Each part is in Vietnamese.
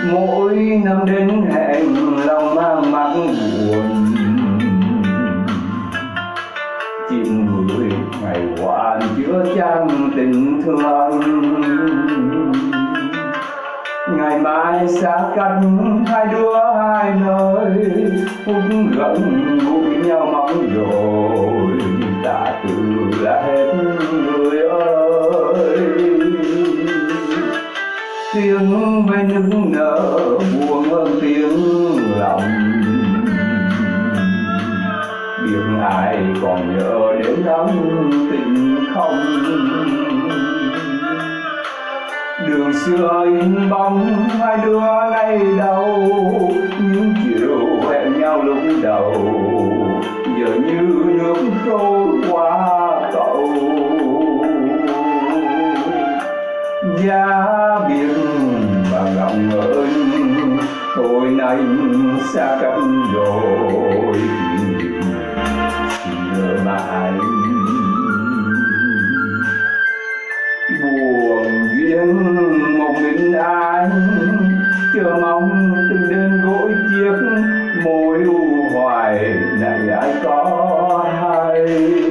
Mỗi năm đến hẹn lòng mang mắc buồn, chim người ngày qua chứa chan tình thương. Ngày mai xa cách hai đứa hai nơi, phút gần gũi nhau mong rồi đã từ là hết người ơi. Tiếng ve nức nở buồn hơn tiếng lòng, biết ai còn nhớ đến ấm tình không. Đường xưa in bóng hai đứa nay đâu, những chiều hẹn nhau lúc đầu giờ như nước trôi qua cầu. Giá biển và lòng ơi thôi nay xa cách rồi, xin nhớ mãi. Buồn duyên một mình anh chờ mong từng đêm gối chiếc môi u hoài này ai có hay.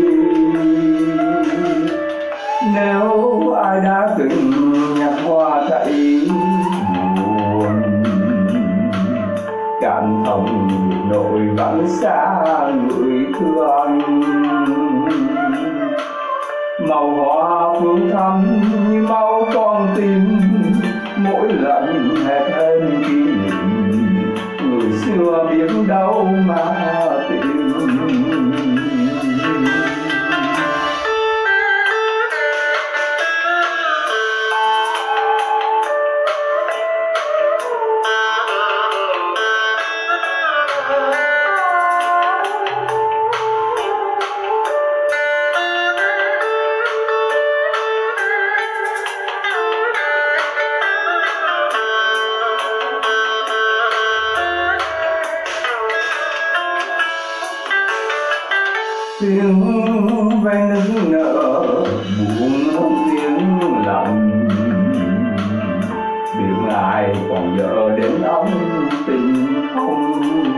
Nếu ai đã từng nhặt hoa thấy buồn, cảm thông nỗi vắng xa người thương. Màu hoa phương thắm như máu con tim, mỗi lần hẹn hên kỷ niệm người xưa biết đâu mà tìm. Tiếng ve nức nở buồn hơn tiếng lòng, biết ai còn nhớ đến ấm tình không.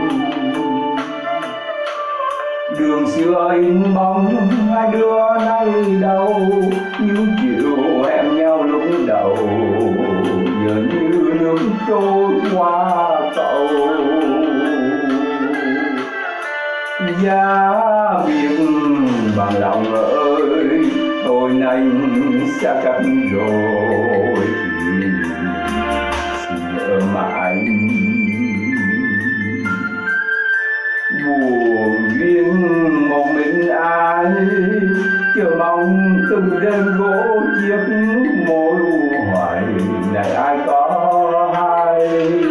Đường xưa in bóng hai đứa nay đâu, những chiều hẹn nhau lúc đầu giờ như nước trôi qua cầu. Giá biết bằng lòng ơi thôi nay xa cách rồi, xin nhớ mãi. Buồn duyên một mình ai chờ mong từng đêm gỗ chiếc môi hoài này ai có hay.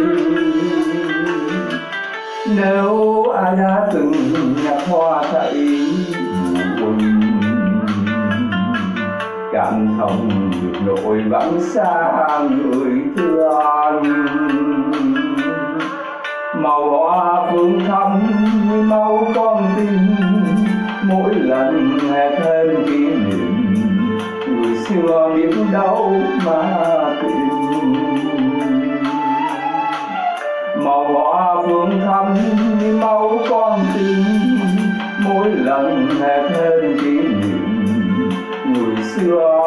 Nếu ai đã từng nhặt hoa thấy buồn, cảm thông được nỗi vắng xa người thương. Màu hoa phương thắm như máu con tim, mỗi lần hẹn hên kỷ niệm người xưa biết đâu mà tìm. Màu hoa phương thắm như máu con tim, mỗi lần hẹn hên kỷ niệm người xưa